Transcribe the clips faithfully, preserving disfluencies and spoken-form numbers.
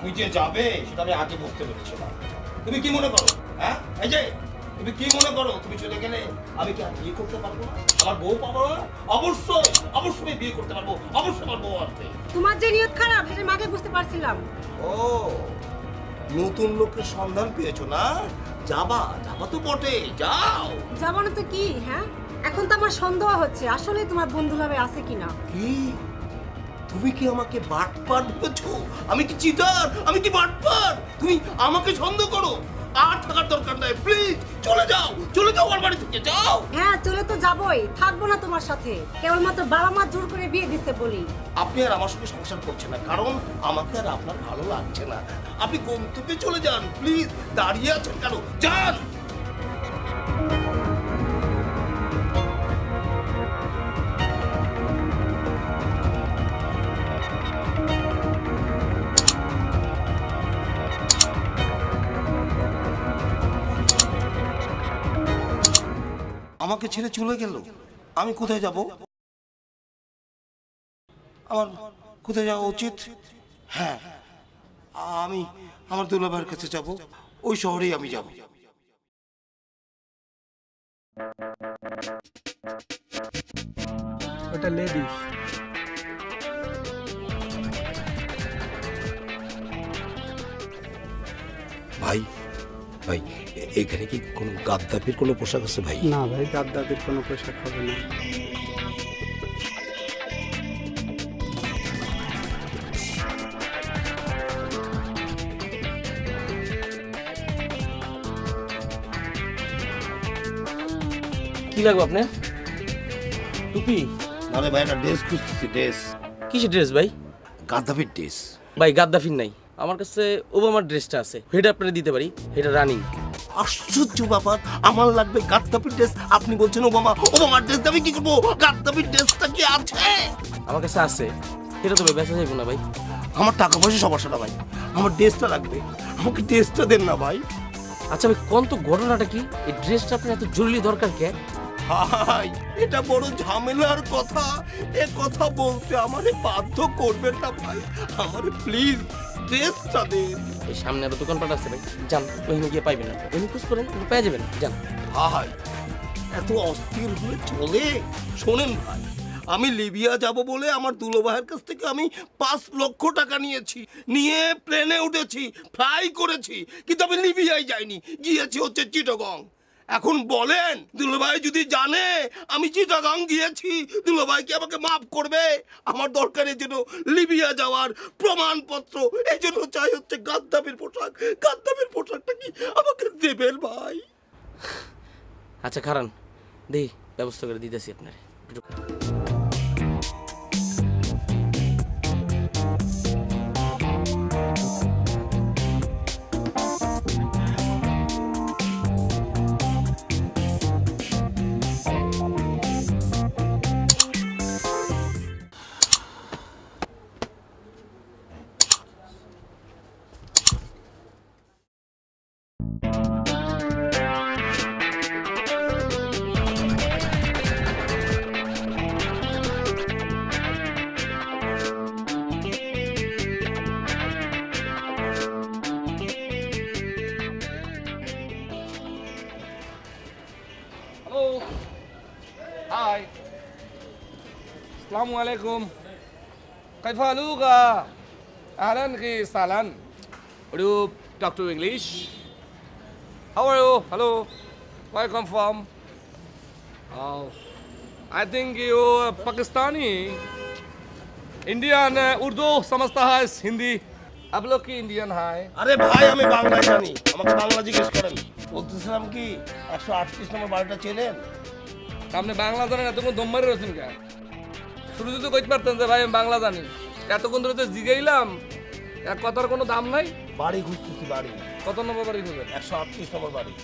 তুমি যে যাবে সেটা আমি আগে বুঝতে পেরেছিলাম। তুমি কি মনে করো হ্যাঁ এই যে তুমি কি মনে করো তুমি চলে গেলে আমি কি আর বিয়ে করতে পারবো না? আমার বউ পাবো না? অবশ্যই অবশ্যই বিয়ে করতে পারবো, অবশ্যই আমার বউ আসবে। তোমার যে নিয়ত খারাপ সেটা আগে বুঝতে পারছিলাম। ও নতুন লোকের সন্ধান পেয়েছো না? যাবা যাবা তো বটে, যাও। যাবো না তো কি? হ্যাঁ এখন তো আমার সন্দেহ হচ্ছে আসলে তোমার বন্ধু লাভে আছে কিনা। কি তুমি কি আমাকে বাটপার ভেবেছো? আমি কি চিটার? আমি কি বাটপার? তুমি আমাকে সন্দেহ করো? আর থাকার দরকার নাই, প্লিজ চলে যাও, চলে যাও আমার বাড়ি থেকে, যাও। হ্যাঁ চলে তো যাবোই, থাকবো না তোমার সাথে, কেবলমাত্র বাবা মা জোর করে বিয়ে দিতে বলি। আপনি আর আমার সঙ্গে সংসার করছেন না কারণ আমাকে আর আপনার ভালো লাগছে না। আপনি গন্তব্যে চলে যান, প্লিজ। দাঁড়িয়ে আছেন কেন? যান। আমাকে ছেড়ে চলে গেল, আমি কোথায় যাব? আমার কোথায় যাওয়া উচিত? হ্যাঁ আমি আমার দুলাভাইয়ের কাছে যাব, ওই শহরেই আমি যাব। ওটা লেডিস। ভাই ভাই এখানে কি কোনো গাদ্দাফির কোনো পোশাক আছে ভাই? না ভাই, গাদ্দাফির কোনো পোশাক হবে না। কি লাগবে আপনার? টুপি? মানে ভাই একটা ড্রেস খুঁজতেছি। ড্রেস? কিসের ড্রেস ভাই? গাদ্দাফির ড্রেস। ভাই গাদ্দাফির নাই, আমার কাছে ওবামার ড্রেসটা আছে, এটা আপনারা দিতে পারি, এটা রানিং। আশ্চর্য ব্যাপার, আমার লাগবে গাদ্দাফির ড্রেস, আপনি বলছেন ওবামা। ওবামার ড্রেস আমি কি করবো? গাদ্দাফির ড্রেসটা কি আছে? আমার কাছে আছে, এটা তো বেচা যাইব না ভাই। আমার টাকা পয়সা সমস্যা না ভাই, আমার ড্রেসটা লাগবে, আমাকে ড্রেসটা দেন না ভাই। আচ্ছা ভাই কোন তো ঘটনাটা কি? এই ড্রেসটা আপনার এত জরুরি দরকার কে? ভাই এটা বড় ঝামেলার কথা, এ কথা বলতে আমারে বাধ্য করবেন না ভাই, আমারে প্লিজ ড্রেসটা দেন। এই সামনে আরো দোকানপাট আছে ভাই, যান ওইখানে গিয়ে পাইবেন না, এমনি খোঁজ করেন পেয়ে যাবেন, যান। ভাই এত অস্থির হয়ে চলে? শোনেন ভাই, আমি লিবিয়া যাব বলে আমার দুলোভাইয়ের কাছ থেকে আমি পাঁচ লক্ষ টাকা নিয়েছি, নিয়ে প্লেনে উঠেছি, ফ্লাই করেছি, কিন্তু আমি লিবিয়ায় যাইনি, গিয়েছি হচ্ছে চিটাগং। এখন বলেন দুলোভাই যদি জানে আমি চিটাগং গিয়েছি, দুলোভাই কি আমাকে মাফ করবে? আমার দরকার এই জন্য লিবিয়া যাওয়ার প্রমাণপত্র, এই জন্য চাই হচ্ছে গাদ্দাফির পোশাক। গাদ্দাফির পোশাকটা কি আমাকে দেবেন ভাই? আচ্ছা খারান দেই, ব্যবস্থা করে দিতেছি আপনার। Hi. Assalamu alaikum. كيف حالك؟ أهلا وسهلا. Would you talk to English? How are you? Hello. Where you come from? Oh, I think you Pakistani. Indian Urdu समझता है हिंदी. आप लोग की इंडियन है? আরে ভাই আমি বাংলা জানি, আমাকে বাংলা জিজ্ঞেস করেন। বলতেছিলাম কি একশো আটত্রিশ নম্বর বাড়িটা চেনেন? আপনি বাংলা জানেন, এতক্ষণ দম মারি রয়েছেন কে? শুরুতে তো কইতে পারতেন যে ভাই আমি বাংলা জানি, এতক্ষণ ধরে তো জিগাইলাম, এক কথার কোনো দাম নাই। বাড়ি খুঁজতেছি, বাড়ি। কত নম্বর বাড়ি খুঁজবেন? একশো আটত্রিশ নম্বর বাড়ি।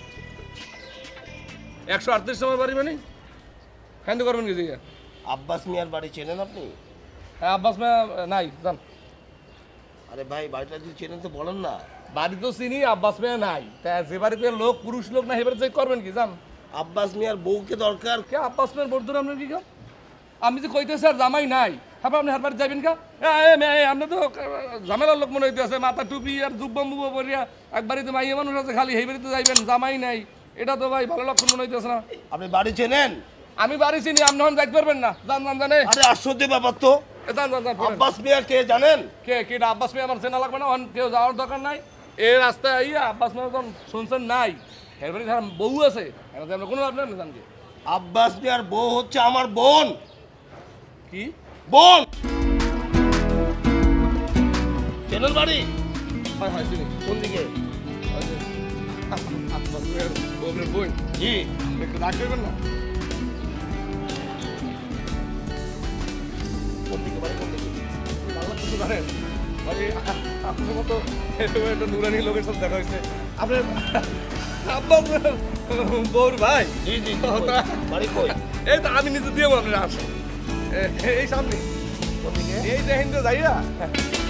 একশো আটত্রিশ নম্বর বাড়ি মানে হ্যান্ড করবেন কি দিকে? আব্বাস মিয়ার বাড়ি চেনেন আপনি? হ্যাঁ আব্বাস মিয়া নাই জান। আরে ভাই বাড়িটা যদি চেনেন তো বলেন না। বাড়ি তো চিনি, আব্বাস মিয়া নাই, তা যে বাড়িতে লোক পুরুষ লোক না এবারে চেক করবেন কি জান? আব্বাস মিয়ার বউকে দরকার। কে আব্বাস মিয়ার বর্ধুর আপনার কি কেউ? আমি যে কইতেছি আর জামাই নাই, তারপর আপনি হাত বাড়ি যাবেন কা এ মে আপনি তো ঝামেলার লোক মনে হইতে আছে মাথা টুপি আর জুব্বা মুব্বা পরিয়া একবারই তো মাইয়া মানুষ আছে খালি সেই বাড়িতে যাইবেন জামাই নাই এটা তো ভাই ভালো লক্ষণ মনে হইতেছে না আপনি বাড়ি চেনেন? আমি বাড়ি চিনি আপনি হন যাইতে পারবেন না জান জান জানে আরে আশ্চর্য ব্যাপার তো। এ জান জান জান পড়েন। আব্বাস মিয়া কে জানেন? কে কে এটা আব্বাস মিয়া আমার চেনা লাগবে না হন কেউ যাওয়ার দরকার নাই এই রাস্তায় আইয়া আব্বাস মিয়া যখন শুনছেন নাই এর বাড়ি যারা বউ আছে এটাতে আমরা কোনো আপনার জান কি আব্বাস মিয়ার বউ হচ্ছে আমার বোন। কি বোন চেনেন বাড়ি? হয় হয় চিনি কোন দিকে? আব্বাস মিয়ার বউয়ের বোন জি। একটু রাগ করবেন না কোন দিকে বাড়ি? কোন দিকে? বাংলা কিছু জানেন মানে আপনার মতো এরকম একটা নুরানি লোকের সাথে দেখা হয়েছে আপনার আব্বাস মিয়ার বউর ভাই জি জি জি। ও, তা- বাড়ি কই? এই তো আমি নিজে দিয়ে আপনার আসে এই সামনে কোন দিকে? এই যে হিন্দু যাইয়া